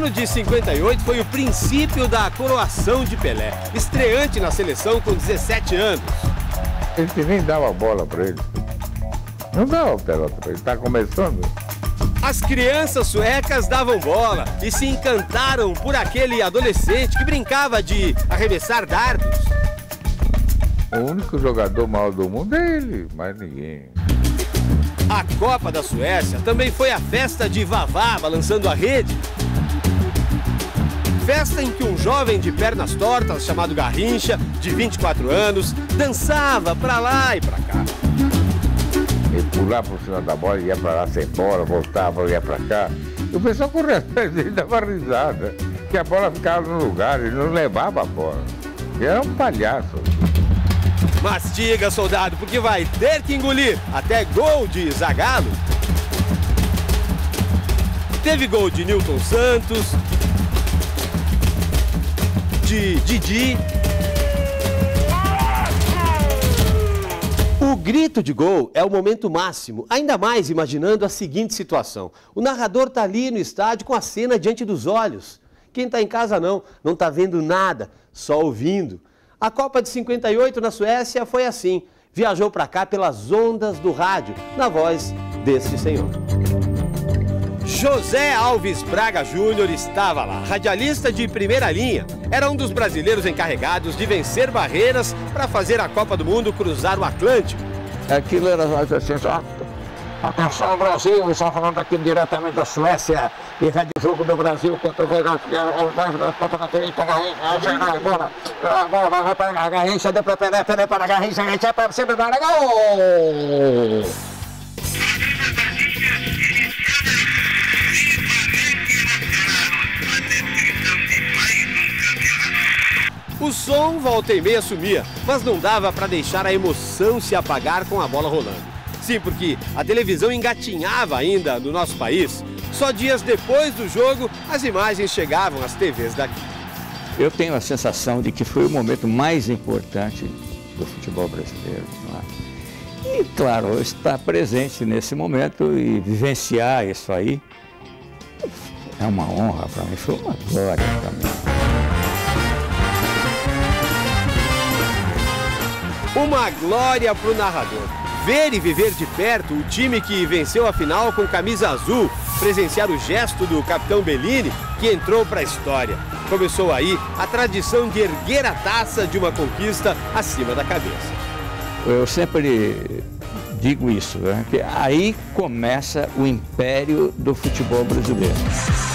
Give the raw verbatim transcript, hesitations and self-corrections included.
ano de cinquenta e oito foi o princípio da coroação de Pelé, estreante na seleção com dezessete anos. A gente nem dava bola para ele. Não dava pelota para ele, está começando. As crianças suecas davam bola e se encantaram por aquele adolescente que brincava de arremessar dardos. O único jogador mau do mundo é ele, mais ninguém. A Copa da Suécia também foi a festa de Vavá balançando a rede. Festa em que um jovem de pernas tortas, chamado Garrincha, de vinte e quatro anos, dançava pra lá e pra cá. Ele pulava por cima da bola, ia pra lá sem bola, voltava, ia pra cá. E o pessoal corria atrás dele, dava risada, que a bola ficava no lugar, ele não levava a bola. Ele era um palhaço. Mastiga, soldado, porque vai ter que engolir até gol de Zagallo. Teve gol de Nilton Santos, de Didi. O grito de gol é o momento máximo, ainda mais imaginando a seguinte situação. O narrador está ali no estádio com a cena diante dos olhos. Quem está em casa não, não está vendo nada, só ouvindo. A Copa de cinquenta e oito na Suécia foi assim. Viajou para cá pelas ondas do rádio, na voz deste senhor. José Alves Braga Júnior estava lá, radialista de primeira linha. Era um dos brasileiros encarregados de vencer barreiras para fazer a Copa do Mundo cruzar o Atlântico. Aquilo era assim, só... Atenção, Brasil, está falando aqui diretamente da Suécia. E rádio jogo do Brasil contra o Garrincha. Vai para a Garrincha, deu para Pelé, Pelé para a Garrincha, Garrincha para cima da área, gol! O som volta e meia sumia, mas não dava para deixar a emoção se apagar com a bola rolando. Sim, porque a televisão engatinhava ainda no nosso país. Só dias depois do jogo, as imagens chegavam às T Vs daqui. Eu tenho a sensação de que foi o momento mais importante do futebol brasileiro. Não é? E, claro, estar presente nesse momento e vivenciar isso aí é uma honra para mim, foi uma glória para mim. Uma glória para o narrador. Ver e viver de perto o time que venceu a final com camisa azul, presenciar o gesto do capitão Bellini, que entrou para a história. Começou aí a tradição de erguer a taça de uma conquista acima da cabeça. Eu sempre digo isso, né? Que aí começa o império do futebol brasileiro.